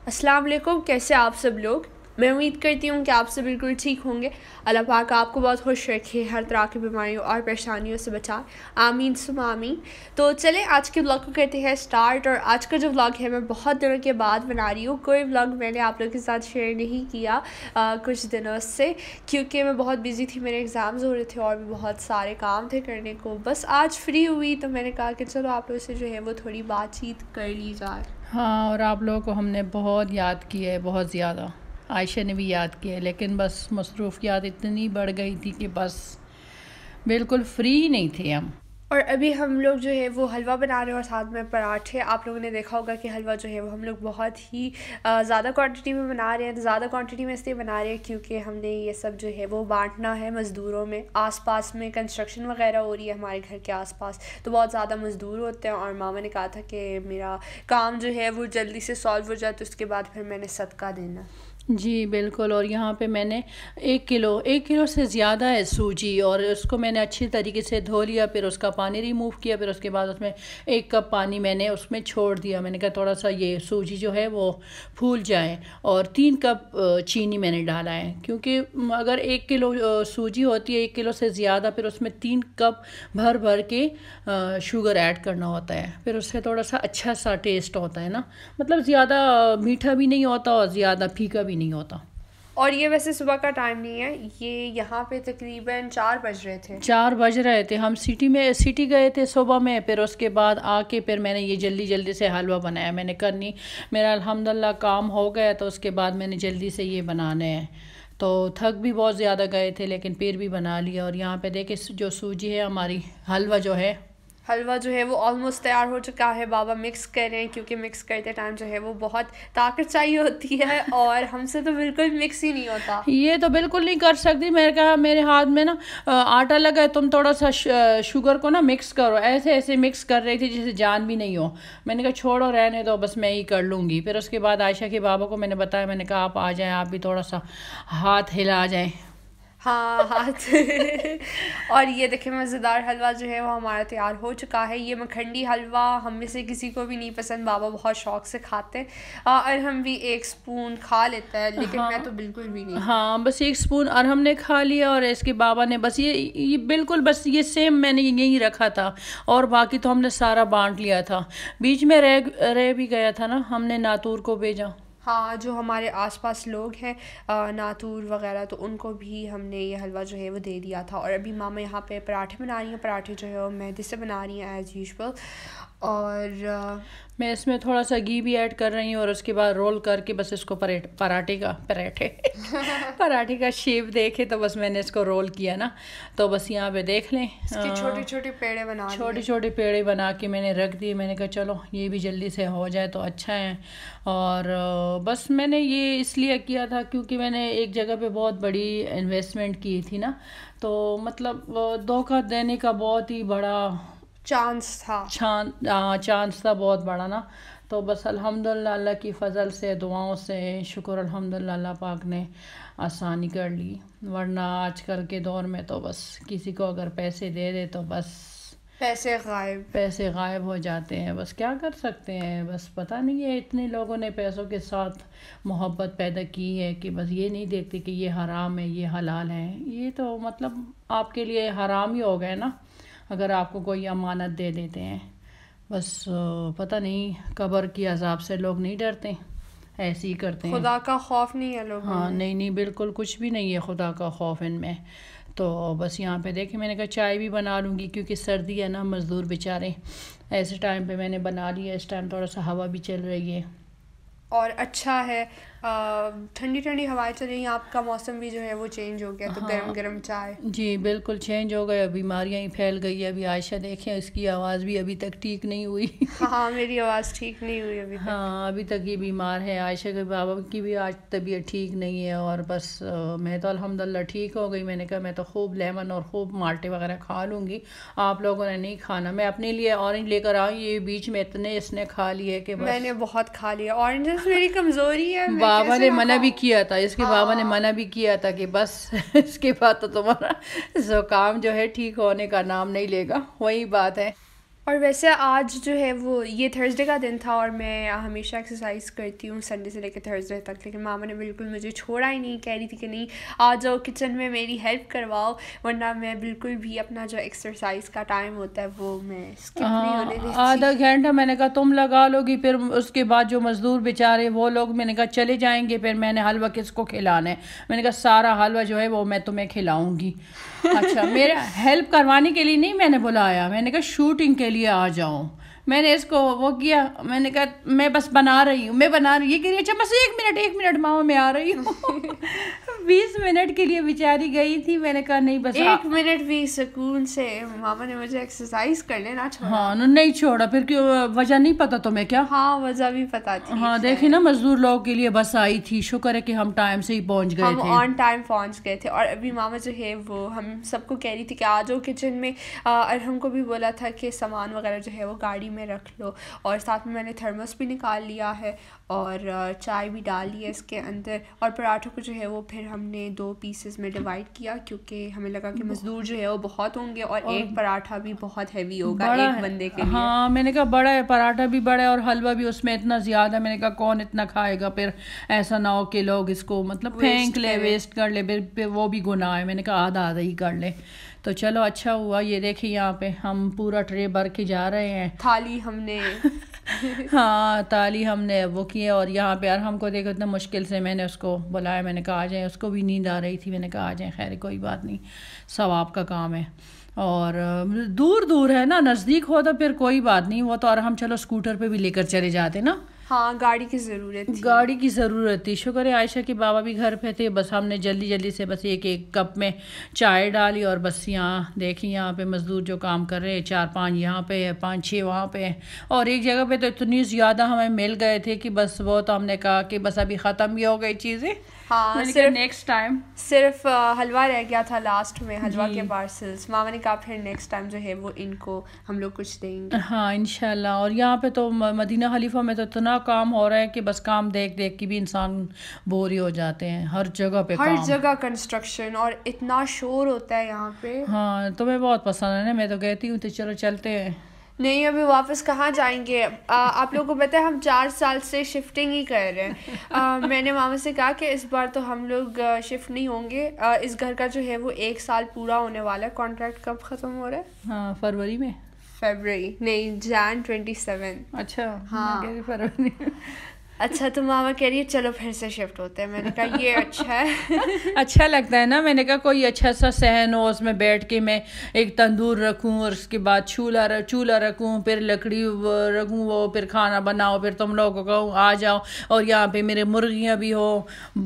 अस्सलाम वालेकुम। कैसे आप सब लोग। मैं उम्मीद करती हूँ कि आप सब बिल्कुल ठीक होंगे। अल्लाह पाक आपको बहुत खुश रखे, हर तरह की बीमारियों और परेशानियों से बचाए, आमीन सुम आमीन। तो चले आज के व्लॉग को करते हैं स्टार्ट। और आज का जो व्लॉग है मैं बहुत दिनों के बाद बना रही हूँ। कोई व्लॉग मैंने आप लोगों के साथ शेयर नहीं किया कुछ दिनों से, क्योंकि मैं बहुत बिज़ी थी, मेरे एग्ज़ाम्स हो रहे थे और भी बहुत सारे काम थे करने को। बस आज फ्री हुई तो मैंने कहा कि चलो आप लोगों से जो है वो थोड़ी बातचीत कर ली जाए। हाँ, और आप लोगों को हमने बहुत याद किया है, बहुत ज़्यादा। आयशा ने भी याद किया है, लेकिन बस मसरूफ़ियात इतनी बढ़ गई थी कि बस बिल्कुल फ्री ही नहीं थे हम। और अभी हम लोग जो है वो हलवा बना रहे हैं और साथ में पराठे। आप लोगों ने देखा होगा कि हलवा जो है वो हम लोग बहुत ही ज़्यादा क्वांटिटी में बना रहे हैं। तो ज़्यादा क्वांटिटी में इसलिए बना रहे हैं क्योंकि हमने ये सब जो है वो बांटना है मज़दूरों में। आसपास में कंस्ट्रक्शन वगैरह हो रही है हमारे घर के आसपास, तो बहुत ज़्यादा मज़दूर होते हैं। और मामा ने कहा था कि मेरा काम जो है वो जल्दी से सॉल्व हो जाए, तो उसके बाद फिर मैंने सदका देना। जी बिल्कुल। और यहाँ पे मैंने 1 किलो से ज़्यादा है सूजी, और उसको मैंने अच्छी तरीके से धो लिया, फिर उसका पानी रिमूव किया, फिर उसके बाद उसमें 1 कप पानी मैंने उसमें छोड़ दिया। मैंने कहा थोड़ा सा ये सूजी जो है वो फूल जाए। और 3 कप चीनी मैंने डाला है, क्योंकि अगर 1 किलो सूजी होती है 1 किलो से ज़्यादा, फिर उसमें 3 कप भर भर के शुगर ऐड करना होता है, फिर उससे थोड़ा सा अच्छा सा टेस्ट होता है ना। मतलब ज़्यादा मीठा भी नहीं होता और ज़्यादा फीका भी नहीं होता। और ये वैसे सुबह का टाइम नहीं है, ये यहाँ पे तकरीबन 4 बज रहे थे। 4 बज रहे थे। हम सिटी गए थे सुबह में, फिर उसके बाद आके फिर मैंने ये जल्दी जल्दी से हलवा बनाया। मैंने करनी मेरा अल्हम्दुलिल्लाह काम हो गया, तो उसके बाद मैंने जल्दी से ये बनाने हैं। तो थक भी बहुत ज़्यादा गए थे, लेकिन फिर भी बना लिया। और यहाँ पे देखे जो सूजी है हमारी, हलवा जो है हलवा जो है वो ऑलमोस्ट तैयार हो चुका है। बाबा मिक्स कर रहे हैं क्योंकि मिक्स करते टाइम जो है वो बहुत ताकत चाहिए होती है और हमसे तो बिल्कुल मिक्स ही नहीं होता। ये तो बिल्कुल नहीं कर सकती। मैंने कहा मेरे हाथ में ना आटा लगा है, तुम थोड़ा सा शुगर को ना मिक्स करो। ऐसे ऐसे मिक्स कर रही थी जैसे जान भी नहीं हो। मैंने कहा छोड़ो रहने दो, बस मैं ही कर लूँगी। फिर उसके बाद आयशा के बाबा को मैंने बताया, मैंने कहा आप आ जाएं, आप भी थोड़ा सा हाथ हिला जाएं। हाँ हाथ और ये देखिए मज़ेदार हलवा जो है वो हमारा तैयार हो चुका है। ये मखंडी हलवा हम में से किसी को भी नहीं पसंद, बाबा बहुत शौक से खाते हैं और हम भी 1 स्पून खा लेता है, लेकिन हाँ, मैं तो बिल्कुल भी नहीं। हाँ, बस 1 स्पून और हमने खा लिया। और इसके बाबा ने बस ये बिल्कुल बस ये सेम मैंने यही रखा था, और बाकी तो हमने सारा बांट लिया था। बीच में रह भी गया था ना, हमने नातूर को भेजा। हाँ, जो हमारे आसपास लोग हैं नातूर वगैरह, तो उनको भी हमने ये हलवा जो है वो दे दिया था। और अभी मामा यहाँ पे पराठे बना रही हैं। पराठे जो है वो मैदे से बना रही हैं एज़ यूजुअल। और मैं इसमें थोड़ा सा घी भी ऐड कर रही हूँ, और उसके बाद रोल करके बस इसको पराठे पराठे का शेप देखे तो बस मैंने इसको रोल किया ना। तो बस यहाँ पे देख लें, इसके छोटे छोटे पेड़े बना लिए। छोटे छोटे पेड़े बना के मैंने रख दिए। मैंने कहा चलो ये भी जल्दी से हो जाए तो अच्छा है। और बस मैंने ये इसलिए किया था क्योंकि मैंने एक जगह पे बहुत बड़ी इन्वेस्टमेंट की थी ना, तो मतलब धोखा देने का बहुत ही बड़ा चांस था, बहुत बड़ा ना। तो बस अल्हम्दुलिल्लाह अल्लाह की फ़ज़ल से, दुआओं से, शुक्र अल्हम्दुलिल्लाह अल्लाह पाक ने आसानी कर ली। वरना आजकल के दौर में तो बस किसी को अगर पैसे दे दे तो बस पैसे गायब हो जाते हैं। बस क्या कर सकते हैं, बस पता नहीं है इतने लोगों ने पैसों के साथ मोहब्बत पैदा की है कि बस ये नहीं देखते कि ये हराम है ये हलाल है। ये तो मतलब आपके लिए हराम ही हो गए ना, अगर आपको कोई अमानत दे देते हैं। बस पता नहीं कब्र की अजाब से लोग नहीं डरते, ऐसे ही करते हैं। खुदा का खौफ नहीं है लोगों हाँ, में। नहीं बिल्कुल कुछ भी नहीं है खुदा का खौफ इनमें। तो बस यहाँ पे देखिए मैंने कहा चाय भी बना लूँगी, क्योंकि सर्दी है ना, मज़दूर बेचारे। ऐसे टाइम पे मैंने बना लिया। इस टाइम थोड़ा सा हवा भी चल रही है और अच्छा है, ठंडी ठंडी हवाएं चल रही हैं। आपका मौसम भी जो है वो चेंज हो गया, तो हाँ गरम गरम चाय। जी बिल्कुल चेंज हो गया, बीमारियां ही फैल गई है। अभी आयशा देखें, इसकी आवाज़ भी अभी तक ठीक नहीं हुई हाँ मेरी आवाज़ ठीक नहीं हुई अभी तक। हाँ, अभी तक ये बीमार है। आयशा के बाबा की भी आज तबीयत ठीक नहीं है। और बस मैं तो अल्हम्दुलिल्लाह ठीक हो गई। मैंने कहा मैं तो खूब लेमन और खूब माल्टे वगैरह खा लूँगी, आप लोगों ने नहीं खाना। मैं अपने लिए ऑरेंज लेकर आई, ये बीच में इतने इसने खा लिए कि बस मैंने बहुत खा लिया। ऑरेंजेस मेरी कमज़ोरी है, मैं बाबा कैसे ने ना मना भी खाऊं। किया था, इसके बाबा ने मना भी किया था कि बस इसके बाद तो तुम्हारा ज़ुकाम जो है ठीक होने का नाम नहीं लेगा। वही बात है। और वैसे आज जो है वो ये थर्सडे का दिन था और मैं हमेशा एक्सरसाइज करती हूँ संडे से लेकर थर्सडे तक, लेकिन मामा ने बिल्कुल मुझे छोड़ा ही नहीं, कह रही थी कि नहीं आ जाओ किचन में मेरी हेल्प करवाओ, वरना मैं बिल्कुल भी अपना जो एक्सरसाइज का टाइम होता है वो मैं स्किप नहीं होने देती। आधा घंटा मैंने कहा तुम लगा लोगी, फिर उसके बाद जो मजदूर बेचारे वो लोग मैंने कहा चले जाएंगे, फिर मैंने हलवा किसको खिलाना है, मैंने कहा सारा हलवा जो है वो मैं तुम्हें खिलाऊंगी। अच्छा मेरा हेल्प करवाने के लिए नहीं मैंने बुलाया, मैंने कहा शूटिंग के लिए आ जाऊं। मैंने इसको वो किया, मैंने कहा मैं बस बना रही हूँ, मैं बना रही, ये कह रही अच्छा बस 1 मिनट मामा मैं आ रही हूँ। 20 मिनट के लिए बेचारी गई थी, मैंने कहा नहीं बस 1 मिनट भी सुकून से मामा ने मुझे एक्सरसाइज करने ना छोड़ा। हाँ नहीं छोड़ा, फिर क्यों वजह नहीं पता तुम्हें क्या? हाँ वजह भी पता थी। हाँ देखी ना मजदूर लोगों के लिए बस आई थी, शुक्र है कि हम टाइम से ही पहुंच गए हम थे। ऑन टाइम पहुंच गए थे। और अभी मामा जो है वो हम सबको कह रही थी कि आ जाओ किचन में, और हमको भी बोला था कि सामान वगैरह जो है वो गाड़ी में रख लो, और साथ में मैंने थर्मस भी निकाल लिया है और चाय भी डाल ली है इसके अंदर। और पराठों को जो है वो फिर हमने 2 पीसेस में डिवाइड किया, क्योंकि हमें लगा कि मजदूर जो है वो बहुत होंगे और एक पराठा भी बहुत हैवी होगा एक बंदे के लिए। हाँ मैंने कहा बड़ा है पराठा भी बड़ा है और हलवा भी उसमें इतना ज़्यादा, मैंने कहा कौन इतना खाएगा, फिर ऐसा ना हो कि लोग इसको मतलब फेंक ले, वेस्ट कर ले, फिर वो भी गुनाह है। मैंने कहा आधा आधा ही कर ले। तो चलो अच्छा हुआ। ये देखिए यहाँ पे हम पूरा ट्रे भर के जा रहे हैं, थाली हमने हाँ ताली हमने वो किए। और यहाँ पे यार हमको देखो इतना मुश्किल से मैंने उसको बुलाया, मैंने कहा आ जाए, उसको भी नींद आ रही थी, मैंने कहा आ जाए, खैर कोई बात नहीं, सवाब का काम है। और दूर दूर है ना, नज़दीक हो तो फिर कोई बात नहीं, वो तो और हम चलो स्कूटर पे भी लेकर चले जाते ना। हाँ गाड़ी की ज़रूरत थी, गाड़ी की ज़रूरत थी। शुक्र है आयशा के बाबा भी घर पे थे, बस हमने जल्दी जल्दी से बस एक एक कप में चाय डाली और बस यहाँ देखिए यहाँ पे मज़दूर जो काम कर रहे हैं 4-5 यहाँ पे है, 5-6 वहाँ पे है, और एक जगह पे तो इतनी ज़्यादा हमें मिल गए थे कि बस वो तो हमने कहा कि बस अभी ख़त्म भी हो गई चीज़ें। हाँ सिर्फ नेक्स्ट टाइम सिर्फ हलवा रह गया था लास्ट में, हलवा के पार्सल्स। मामा ने कहा फिर नेक्स्ट टाइम जो है वो इनको हम लोग कुछ देंगे। हाँ इंशाल्लाह। और यहाँ पे तो मदीना खलीफा में तो इतना काम हो रहा है कि बस काम देख देख के भी इंसान बोर ही हो जाते हैं, हर जगह पे हर काम, जगह कंस्ट्रक्शन और इतना शोर होता है यहाँ पे। हाँ तुम्हें बहुत पसंद है ना, मैं तो कहती हूँ तो चलो चलते हैं। नहीं अभी वापस कहाँ जाएंगे, आप लोगों को पता है हम 4 साल से शिफ्टिंग ही कर रहे हैं। मैंने मामा से कहा कि इस बार तो हम लोग शिफ्ट नहीं होंगे, इस घर का जो है वो 1 साल पूरा होने वाला है। कॉन्ट्रैक्ट कब ख़त्म हो रहा है? हाँ फरवरी में, फरवरी नहीं Jan 27। अच्छा हाँ फरवरी। अच्छा तो मामा कह रही है चलो फिर से शिफ्ट होते हैं। मैंने कहा ये अच्छा है। अच्छा लगता है ना, मैंने कहा कोई अच्छा सा सहन हो, उसमें बैठ के मैं एक तंदूर रखूं और उसके बाद चूल्हा रखूं, फिर लकड़ी रखूं, वो फिर खाना बनाओ, फिर तुम लोगों को कहूँ आ जाओ, और यहाँ पे मेरे मुर्गियाँ भी हो,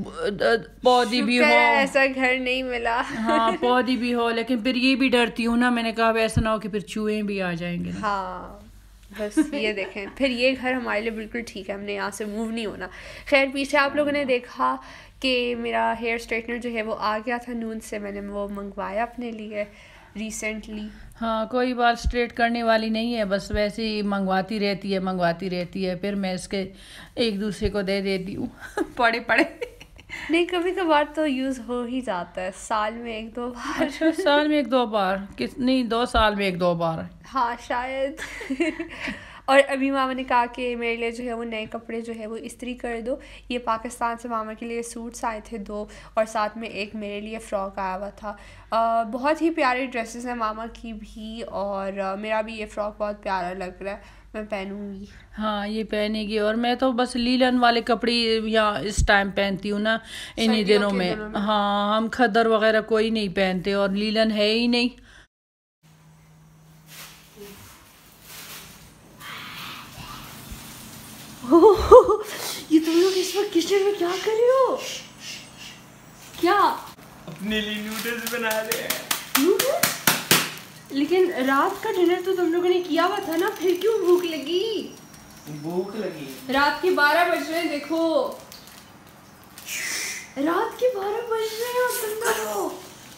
पौधी भी हो। ऐसा घर नहीं मिला। हाँ पौधी भी हो, लेकिन फिर ये भी डरती हूँ ना, मैंने कहा ऐसा ना हो कि फिर चूहे भी आ जाएंगे। हाँ बस ये देखें फिर ये घर हमारे लिए बिल्कुल ठीक है, हमने यहाँ से मूव नहीं होना। खैर पीछे आप लोगों ने देखा कि मेरा हेयर स्ट्रेटनर जो है वो आ गया था नून से, मैंने वो मंगवाया अपने लिए रिसेंटली। हाँ कोई बात स्ट्रेट करने वाली नहीं है, बस वैसे ही मंगवाती रहती है, फिर मैं इसके एक दूसरे को दे देती हूँ। पड़े नहीं कभी कभार तो यूज़ हो ही जाता है, साल में 1-2 बार। अच्छा साल में 1-2 बार नहीं 2 साल में 1-2 बार। हाँ शायद। और अभी मामा ने कहा कि मेरे लिए जो है वो नए कपड़े जो है वो इस्त्री कर दो। ये पाकिस्तान से मामा के लिए सूट्स आए थे 2, और साथ में एक मेरे लिए फ़्रॉक आया हुआ था। बहुत ही प्यारी ड्रेसेस हैं मामा की भी, और मेरा भी ये फ़्रॉक बहुत प्यारा लग रहा है, मैं पहनूंगी। हाँ ये पहनेगी, और मैं तो बस लीलन वाले कपड़े यहाँ इस टाइम पहनती हूँ ना इन्हीं दिनों में। हाँ हम खद्दर वगैरह कोई नहीं पहनते और लीलन है ही नहीं। ये तुम लोग इस वक्त किचन में क्या कर रहे हो? क्या अपने लिए नूडल्स बना रहे हैं। नूडल्स? लेकिन रात का डिनर तो तुम लोगों ने किया हुआ था ना, फिर क्यों भूख लगी? भूख लगी, रात के 12 बज रहे हैं, देखो रात के 12 बज रहे हैं और तुम लोग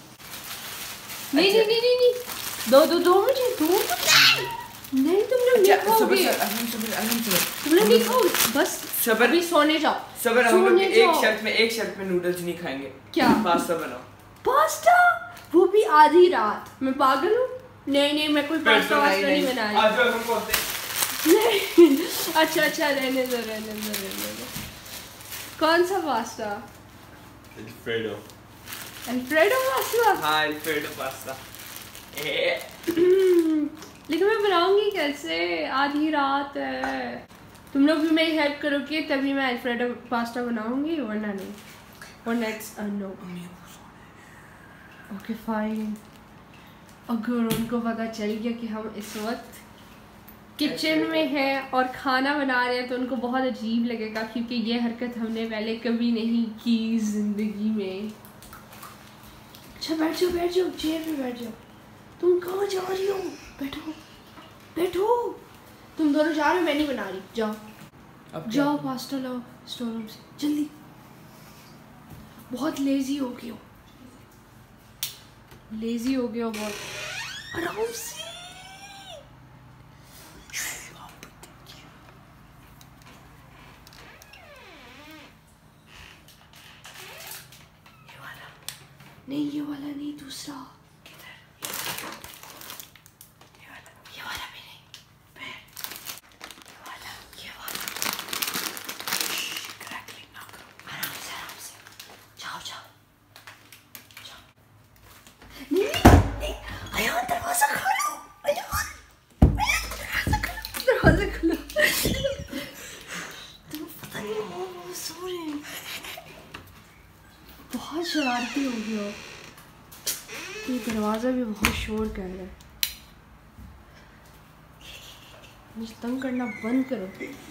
नहीं दो मुझे नहीं, तुम लोग नहीं खाओगे, तुम लोग नहीं खाओगे, बस सबर अभी सोने जाओ। सबर हम लोग एक शर्त में नूडल्स नहीं खाएंगे। क्या? पास्ता बनाओ। पास्ता? वो भी आधी रात? मैं पागल हूँ? नहीं मैं कोई पास्ता वास्ता नहीं बना रही। आज हम बोलते अच्छा रहने दो। कौन सा पास्ता? Alfredo pasta. हाँ अल्फ्रेडो पास्ता। लेकिन मैं बनाऊंगी कैसे? आधी रात है। तुम लोग भी मेरी हेल्प करोगे तभी मैं अल्फ्रेडो पास्ता बनाऊंगी, वरना नहीं। वरना इट्स नो। Okay fine. अगर उनको पता चल गया कि हम इस वक्त किचन में हैं और खाना बना रहे हैं तो उनको बहुत अजीब लगेगा, क्योंकि ये हरकत हमने पहले कभी नहीं की जिंदगी में। अच्छा बैठ जाओ चेयर पे बैठ जाओ। तुम कहाँ जा रही हो? बैठो। तुम दोनों जा रहे हो, मैं नहीं बना रही। जाओ पास्ता लाओ स्टोर रूम से जल्दी। बहुत लेजी हो गए हो बहुत। आराम से। ये वाला नहीं, दूसरा। ये वाला भी नहीं। ये वाला। क्रैकलिंग ना करो। आराम से। जाओ। नहीं। अयान दरवाजा खोलो। दरवाजा खोलो। तुम्हें पता नहीं वो सो रहे हैं। बहुत शरारती हो गई हो। ये दरवाज़ा भी बहुत शोर कर रहा है। मुझे तंग करना बंद करो।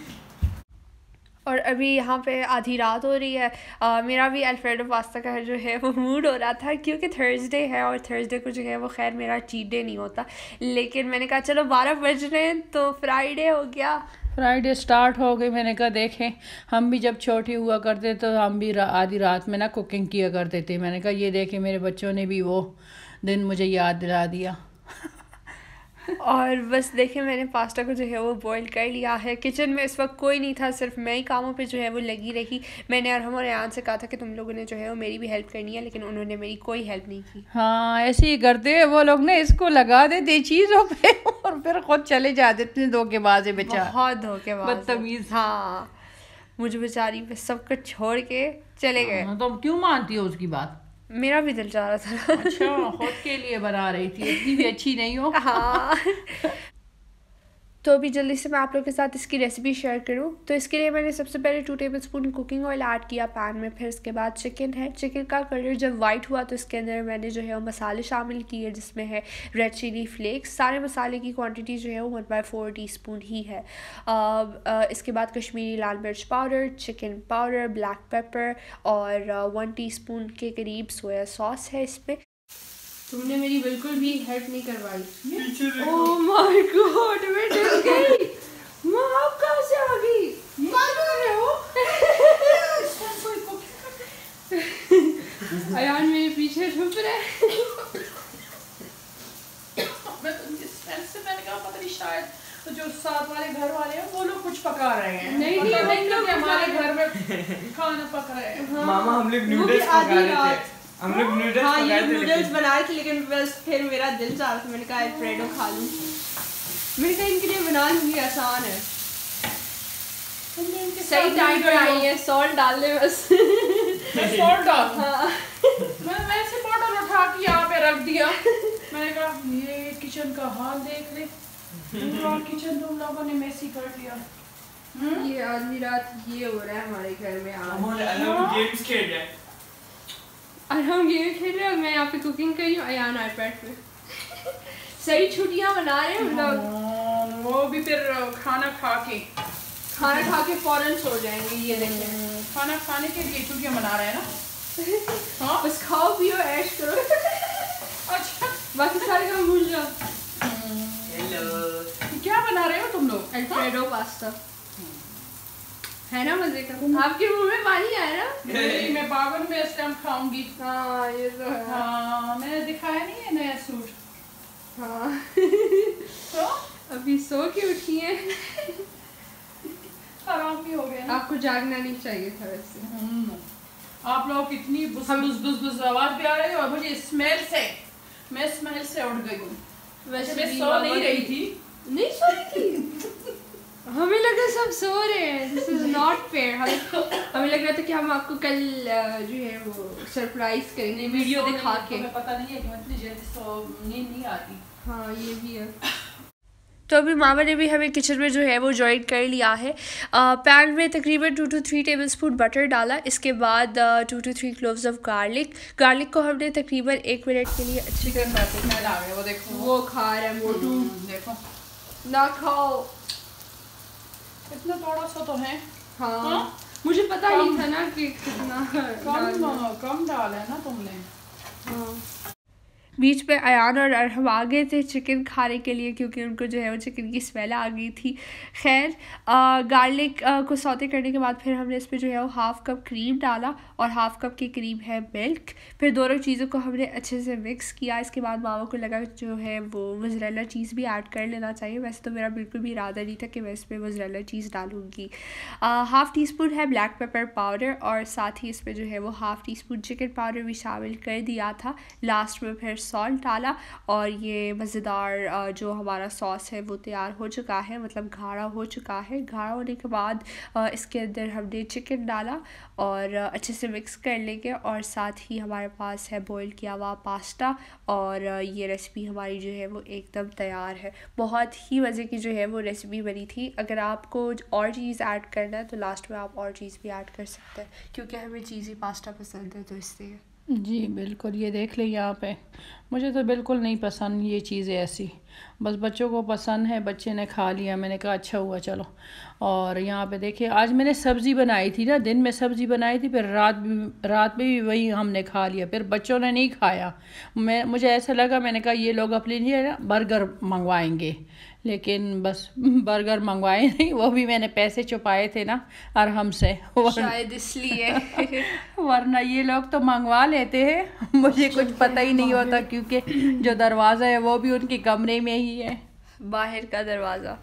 और अभी यहाँ पे आधी रात हो रही है। मेरा भी अल्फ्रेडो पास्ता का जो है वो मूड हो रहा था, क्योंकि थर्सडे है और थर्सडे को जो है वो खैर मेरा चीट डे नहीं होता। लेकिन मैंने कहा चलो 12 बज रहे हैं तो फ्राइडे हो गया। फ्राइडे स्टार्ट हो गई। मैंने कहा देखें, हम भी जब छोटे हुआ करते तो हम भी आधी रात में ना कुकिंग किया करते थे। मैंने कहा ये देखें, मेरे बच्चों ने भी वो दिन मुझे याद दिला दिया। और बस देखें, मैंने पास्ता को जो है वो बॉईल कर लिया है। किचन में इस वक्त कोई नहीं था, सिर्फ मैं ही कामों पे जो है वो लगी रही। मैंने अरहम और अयान से कहा था कि तुम लोगों ने जो है वो मेरी भी हेल्प करनी है, लेकिन उन्होंने मेरी कोई हेल्प नहीं की। हाँ ऐसे ही करते हैं वो लोग ना, इसको लगा देते चीज़ों पे और फिर खुद चले जाते। इतने धोखेबाज है बेचारा, बहुत धोखेबाज, बदतमीज। हाँ, मुझे बेचारी पे सब कुछ छोड़ के चले गए। तो क्यों मानती हो उसकी बात? मेरा भी दिल चाह रहा था। अच्छा, खुद के लिए बना रही थी, इतनी भी अच्छी नहीं हो। हाँ। तो अभी जल्दी से मैं आप लोग के साथ इसकी रेसिपी शेयर करूं। तो इसके लिए मैंने सबसे पहले 2 टेबलस्पून कुकिंग ऑयल ऐड किया पैन में। फिर इसके बाद चिकन है। चिकन का कलर जब वाइट हुआ तो इसके अंदर मैंने जो है वो मसाले शामिल किए, जिसमें है रेड चिली फ्लेक्स। सारे मसाले की क्वांटिटी जो है वो 1/4 टीस्पून ही है। इसके बाद कश्मीरी लाल मिर्च powder, chicken powder, black pepper और 1 टीस्पून के करीब सोया सॉस है इसमें। तुमने मेरी बिल्कुल भी हेल्प नहीं करवाई। ओह माय गॉड, मैं डर गई। माँ आप कहाँ से आ गई? अयान मेरे पीछे छुप रहे। मैंने कहा पता नहीं, शायद तो जो साथ वाले घर वाले हैं वो लोग कुछ पका रहे हैं। नहीं हमारे घर में खाना पक रहे हैं। हाँ, मामा हम लोग नूडल्स पका रहे थे। हम लोग नूडल्स हाँ, पका ये रहे थे, नूडल्स बना रहे थे, लेकिन बस फिर मेरा दिल चाह रहा था। मैंने कहा अल्फ्रेडो खा लूँ। मैंने कहा इनके लिए बना लूँगी, आसान है। सही टाइम पर आई है, सॉल्ट डाल दे बस। सॉल्ट डाल। हाँ। मैं वैसे बॉटल उठा के यहाँ पे रख दिया। मैंने कहा ये किचन का हाल देख ले, पूरा किचन तुम लोगों ने मेसी कर दिया। ये आधी रात ये हो रहा है हमारे घर में। हम गेम्स खेल रहे हैं। हम गेम खेल रहे हैं, मैं यहाँ पे कुकिंग कर रही हूँ, अयान आईपैड पे। सही छुट्टियाँ मना रहे हैं हम लोग। वो भी फिर खाना खा के फौरन सो जाएंगे। ये देखें, खाना खाने के लिए छुट्टियाँ मना रहे हैं ना। हाँ बस खाओ पियो ऐश करो। अच्छा, बाकी सारे काम भूल जाओ। हेलो, क्या बना रहे हो तुम लोग? अल्फ्रेडो पास्ता है ना, मजे का। आपके मुंह में पानी आया ना? मैं बावन में इस टाइम खाऊंगी। हाँ ये तो है। हाँ मैंने दिखाया नहीं है नया सूट। हाँ। तो अभी सो के उठी है। आराम भी हो गया ना। आपको जागना नहीं चाहिए था वैसे। आप लोग कितनी बुस बुस बुस बुस आवाज भी आ रही है और मुझे स्मेल से, मैं स्मेल से उठ गई हूँ। वैसे मैं भी सो नहीं रही थी। नहीं सो रही थी। हमें लगा सब सो रहे हैं। This is not fair. हमें लग रहा था कि हम आपको कल जो है वो सरप्राइज करेंगे वीडियो दिखा के। हमें पता नहीं है कि मतलब जल्दी नींद नहीं आती। हाँ ये भी है। तो अभी मामा ने भी हमें किचन में जो है वो ज्वाइन कर लिया है। पैन में तकरीबन 2 to 3 टेबलस्पून बटर डाला। इसके बाद 2 to 3 क्लोव्स ऑफ गार्लिक को हमने तकरीबन 1 मिनट के लिए अच्छी तरह स्मेल आ गया, वो देखो वो खा रहा है मोटू। देखो ना खाओ। इतना थोड़ा सा तो है। हाँ मुझे पता नहीं था ना कि कितना कम डाला है ना तुमने। हाँ। बीच में अयान और अरहम आ गए थे चिकन खाने के लिए क्योंकि उनको जो है वो चिकन की स्मेल आ गई थी। खैर गार्लिक को सौते करने के बाद फिर हमने इस पर जो है वो 1/2 कप क्रीम डाला और 1/2 कप के करीब है मिल्क। फिर दोनों चीज़ों को हमने अच्छे से मिक्स किया। इसके बाद मामा को लगा जो है वो मोज़रेला चीज़ भी ऐड कर लेना चाहिए। वैसे तो मेरा बिल्कुल भी इरादा नहीं था कि मैं इसमें मोज़रेला चीज़ डालूँगी। 1/2 टीस्पून है ब्लैक पेपर पाउडर और साथ ही इसमें जो है वो 1/2 टीस्पून चिकन पाउडर भी शामिल कर दिया था। लास्ट में फिर सॉल्ट डाला और ये मज़ेदार जो हमारा सॉस है वो तैयार हो चुका है, मतलब गाढ़ा हो चुका है। गाढ़ा होने के बाद इसके अंदर हमने चिकन डाला और अच्छे से मिक्स कर लेंगे और साथ ही हमारे पास है बॉईल किया हुआ पास्ता और ये रेसिपी हमारी जो है वो एकदम तैयार है। बहुत ही मज़े की जो है वो रेसिपी बनी थी। अगर आपको और चीज़ ऐड करना है तो लास्ट में आप और चीज़ भी ऐड कर सकते हैं क्योंकि हमें चीज़ी पास्ता पसंद है तो इसलिए। जी बिल्कुल, ये देख ली यहाँ पे। मुझे तो बिल्कुल नहीं पसंद ये चीज़ें ऐसी, बस बच्चों को पसंद है, बच्चे ने खा लिया, मैंने कहा अच्छा हुआ चलो। और यहाँ पे देखिए आज मैंने सब्ज़ी बनाई थी ना, दिन में सब्ज़ी बनाई थी, फिर रात में भी वही हमने खा लिया, फिर बच्चों ने नहीं खाया। मुझे ऐसा लगा, मैंने कहा ये लोग अपने लिए ना बर्गर मंगवाएंगे, लेकिन बस बर्गर मंगवाए नहीं, वो भी मैंने पैसे छुपाए थे ना अरहम से, शायद इसलिए वरना ये लोग तो मंगवा लेते हैं, मुझे कुछ पता ही नहीं होता क्योंकि जो दरवाज़ा है वो भी उनके कमरे में ही है, बाहर का दरवाज़ा।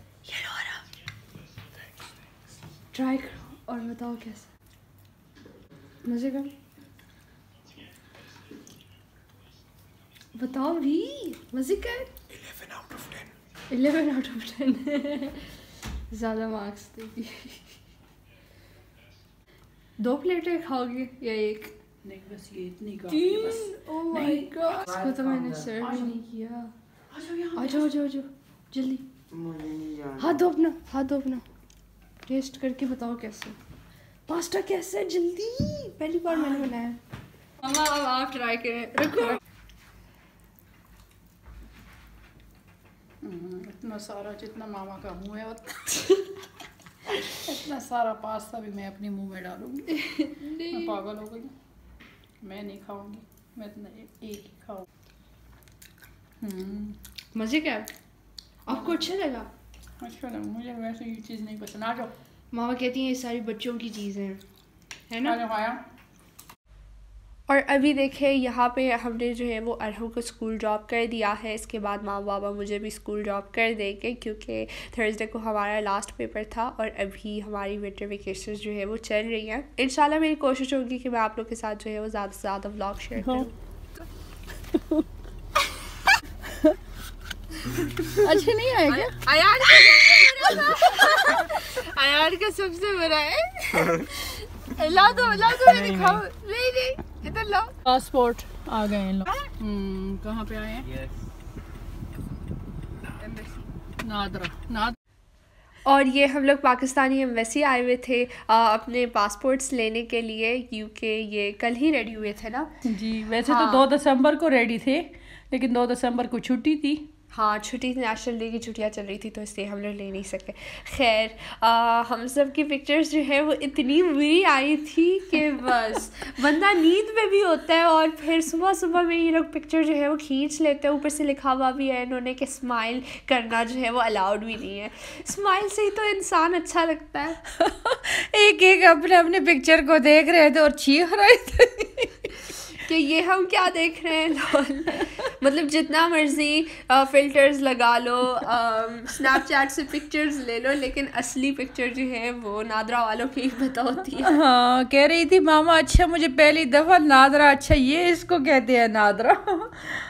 ट्राई करो और बताओ कैसा मज़े का। बताओ भी मज़े का। 11 out of 10 ज़्यादा मार्क्स देगी। 2 प्लेटें खाओगे या एक? नहीं बस ये इतनी काफी है बस। ओह माय गॉड, इसको तो मैंने सर्व भी नहीं किया। आ जाओ जल्दी। हाथ धो अपना, टेस्ट करके बताओ कैसे पास्ता कैसा है, जल्दी। पहली बार मैंने बनाया। मम्मा अब आप ट्राई करें। रुको। इतना सारा जितना मामा का मुंह है इतना सारा पास्ता भी मैं अपने मुंह में डालूंगी। मैं पागल हो गई, मैं नहीं खाऊंगी, मैं इतना एक ही खाऊंगी। मजे का आपको अच्छा लगा? अच्छा लगा मुझे, वैसे ये चीज़ नहीं पसंद। आ जाओ। मामा कहती हैं ये सारी बच्चों की चीज़ें हैं, है ना? खाया। और अभी देखें यहाँ पे हमने जो है वो अरहम को स्कूल ड्रॉप कर दिया है। इसके बाद माँ बाबा मुझे भी स्कूल ड्रॉप कर देंगे क्योंकि थर्सडे को हमारा लास्ट पेपर था और अभी हमारी विंटर वेकेशन जो है वो चल रही हैं। इंशाल्लाह मेरी कोशिश होगी कि मैं आप लोग के साथ जो है वो ज़्यादा से ज़्यादा व्लॉग शेयर करूँ। अच्छे नहीं आए क्या? अयान का सबसे बुरा है। ला दो मैं दिखाऊं। नहीं इधर लो। पासपोर्ट आ गए हैं लोग। कहाँ पे आए हैं? नादरा। और ये हम लोग पाकिस्तानी एम्बेसी आए हुए थे अपने पासपोर्ट्स लेने के लिए क्योंकि ये कल ही रेडी हुए थे ना। जी वैसे तो 2 दिसंबर को रेडी थे लेकिन 2 दिसंबर को छुट्टी थी। हाँ छुट्टी, नेशनल डे की छुट्टियाँ चल रही थी तो इसलिए हम लोग ले नहीं सके। खैर हम सब की पिक्चर्स जो है वो इतनी बुरी आई थी कि बस बंदा नींद में भी होता है और फिर सुबह में ये लोग पिक्चर जो है वो खींच लेते हैं। ऊपर से लिखा हुआ भी है इन्होंने कि स्माइल करना जो है वो अलाउड भी नहीं है। स्माइल से ही तो इंसान अच्छा लगता है। एक अपने पिक्चर को देख रहे थे और चीख रहे थे कि ये हम क्या देख रहे हैं लोल। मतलब जितना मर्जी फ़िल्टर्स लगा लो, स्नैपचैट से पिक्चर्स ले लो, लेकिन असली पिक्चर जो है वो नादरा वालों की ही पता होती है। हाँ कह रही थी मामा अच्छा मुझे पहली दफ़ा नादरा, अच्छा ये इसको कहते हैं नादरा।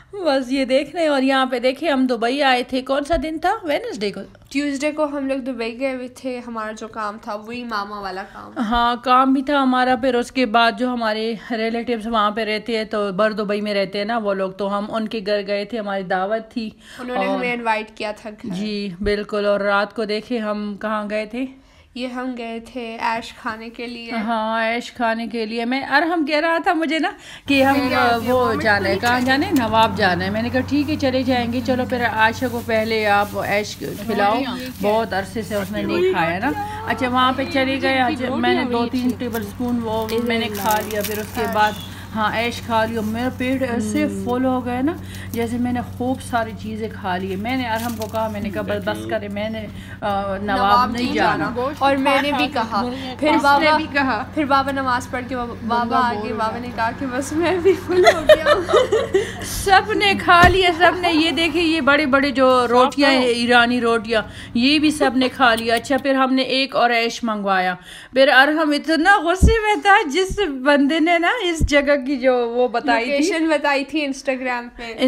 बस ये देख रहे हैं। और यहाँ पे देखिए हम दुबई आए थे, कौन सा दिन था? वेडनेसडे को, ट्यूसडे को हम लोग दुबई गए हुए थे। हमारा जो काम था वही मामा वाला काम। हाँ काम भी था हमारा। फिर उसके बाद जो हमारे रिलेटिव्स वहाँ पे रहते हैं, तो बर दुबई में रहते हैं ना वो लोग, तो हम उनके घर गए थे, हमारी दावत थी। उन्होंने हमें इनवाइट किया था घर। जी बिल्कुल। और रात को देखे हम कहाँ गए थे? ये हम गए थे ऐश खाने के लिए। हाँ ऐश खाने के लिए। मैं हम कह रहा था मुझे ना कि हम वो जाना है, कहाँ जाना है? नवाब जाना है। मैंने कहा ठीक है चले जाएंगे। चलो फिर आयशा को पहले आप ऐश खिलाओ, बहुत अरसे से उसने नहीं खाया ना। अच्छा वहाँ पे चले गए। मैंने 2-3 टेबल स्पून वो मैंने खा लिया। फिर उसके बाद हाँ ऐश खा लिया। मेरा पेट ऐसे फुल हो गया ना जैसे मैंने खूब सारी चीज़ें खा ली। मैंने अरहम को कहा, मैंने कहा बस करे, मैंने नवाब नहीं जाना। और मैंने भी कहा। फिर बाबा भी कहा। फिर बाबा नमाज पढ़ के बाबा आगे, बाबा ने कहा कि बस मैं भी फुल हो गया। सब ने खा लिया, सब ने। ये देखिए ये बड़े बड़े जो रोटियां हैं, ईरानी रोटियां, ये भी सब ने खा लिया। अच्छा फिर हमने एक और ऐश मंगवाया। फिर अरहम इतना गुस्से में था, जिस बंदे ने ना इस जगह की जो वो बताई थी इंस्टाग्राम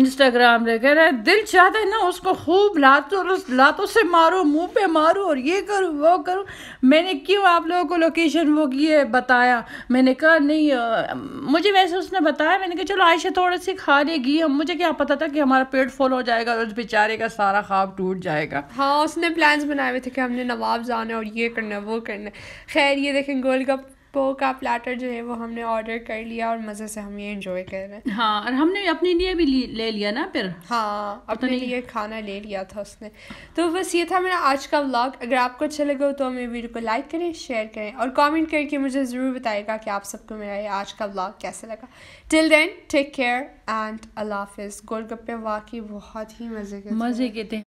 पे कह रहा है दिल चाहता है ना उसको खूब लातों से मारो, मुंह पे मारो और ये करो वो करो। मैंने क्यों आप लोगों को लोकेशन वो की है बताया? मैंने कहा नहीं मुझे वैसे उसने बताया। मैंने कहा चलो आयशा थोड़ी सी खा लेगी, हम मुझे क्या पता था कि हमारा पेट फुल हो जाएगा और उस बेचारे का सारा ख्वाब टूट जाएगा। हाँ उसने प्लान्स बनाए हुए थे कि हमने नवाब जाना है और ये करना है वो करना है। खैर ये देखें गोलगप्पों का प्लेटर जो है वो हमने ऑर्डर कर लिया और मज़े से हम ये एंजॉय कर रहे हैं। हाँ और हमने अपने लिए भी ले लिया ना फिर। हाँ अपने लिए खाना ले लिया था उसने। तो बस ये था मेरा आज का व्लॉग। अगर आपको अच्छा लगा हो तो हमें वीडियो को लाइक करें, शेयर करें और कमेंट करके मुझे ज़रूर बताइएगा कि आप सबको मेरा ये आज का व्लॉग कैसा लगा। Till then take care and अल्लाह हाफिज़। गोलगप्पे वाकई बहुत ही मज़े के थे।